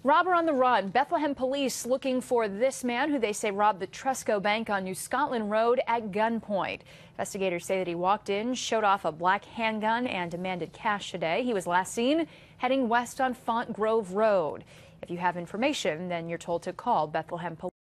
Robber on the run. Bethlehem police looking for this man who they say robbed the Trusco Bank on New Scotland Road at gunpoint. Investigators say that he walked in, showed off a black handgun, and demanded cash today. He was last seen heading west on Font Grove Road. If you have information, then you're told to call Bethlehem Police.